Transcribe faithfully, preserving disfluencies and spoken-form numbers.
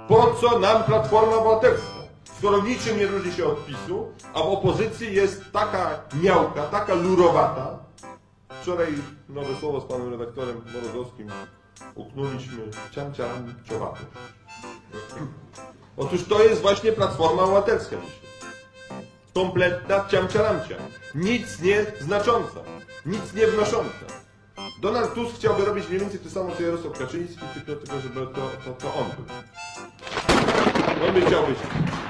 po co nam Platforma Obywatelska, skoro niczym nie różni się od PiSu, a w opozycji jest taka miałka, taka lurowata. Wczoraj nowe słowo z panem redaktorem Morozowskim uknęliśmy ciam ciam ciowaty. Otóż to jest właśnie Platforma Obywatelska dzisiaj. Kompletna ciamciaramcia. Nic nie znacząca. Nic nie wnosząca. Donald Tusk chciałby robić mniej więcej to samo co Jarosław Kaczyński, tylko, tylko żeby to, to, to on był. On by chciał być